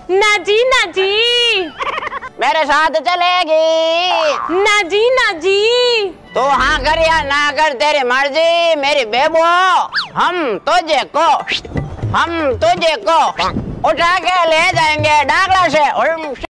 ना जी ना जी। मेरे साथ चलेगी? ना जी ना जी। तो हाँ कर या ना कर तेरी मर्जी मेरी बेबो। हम तुझे को उठा के ले जाएंगे डागला से।